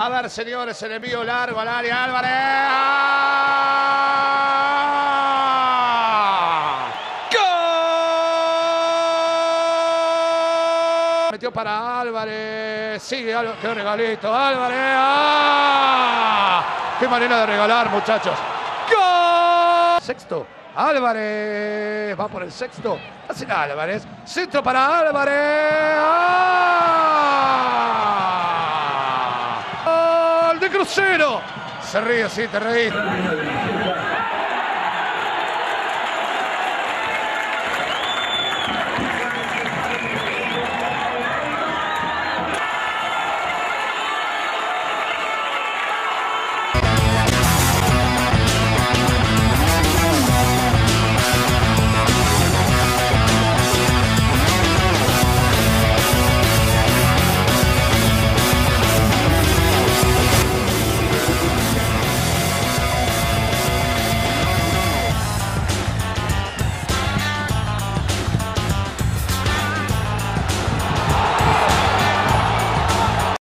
A ver, señores, el envío largo al área. Álvarez. ¡Gol! Metió para Álvarez. Sigue Álvarez. ¡Qué regalito! Álvarez. ¡Ah! ¡Qué manera de regalar, muchachos! ¡Gol! Sexto. Álvarez. Va por el sexto. Hace Álvarez. Centro para Álvarez. ¡Ah! ¡Gol de Crucero! Se ríe, sí, te reís.